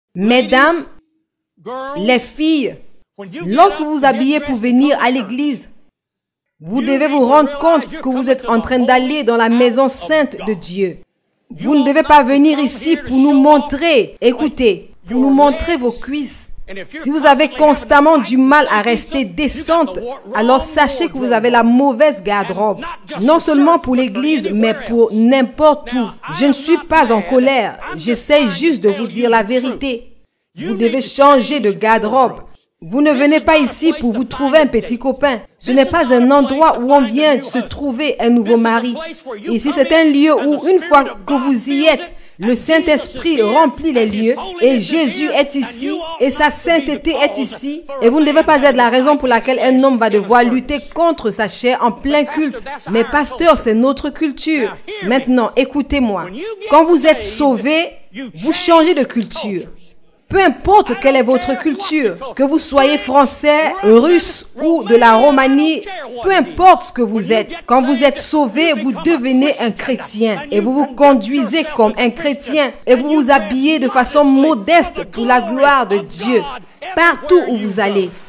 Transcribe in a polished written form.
Mesdames, les filles, lorsque vous vous habillez pour venir à l'église, vous devez vous rendre compte que vous êtes en train d'aller dans la maison sainte de Dieu. Vous ne devez pas venir ici pour nous montrer, écoutez, pour nous montrer vos cuisses. Si vous avez constamment du mal à rester décente, alors sachez que vous avez la mauvaise garde-robe. Non seulement pour l'église, mais pour n'importe où. Je ne suis pas en colère. J'essaie juste de vous dire la vérité. Vous devez changer de garde-robe. Vous ne venez pas ici pour vous trouver un petit copain. Ce n'est pas un endroit où on vient se trouver un nouveau mari. Ici, c'est un lieu où, une fois que vous y êtes, le Saint-Esprit remplit les lieux et Jésus est ici et sa sainteté est ici. Et vous ne devez pas être la raison pour laquelle un homme va devoir lutter contre sa chair en plein culte. Mais pasteur, c'est notre culture. Maintenant, écoutez-moi. Quand vous êtes sauvé, vous changez de culture. Peu importe quelle est votre culture, que vous soyez français, russe ou de la Roumanie, peu importe ce que vous êtes, quand vous êtes sauvé, vous devenez un chrétien et vous vous conduisez comme un chrétien et vous vous habillez de façon modeste pour la gloire de Dieu partout où vous allez.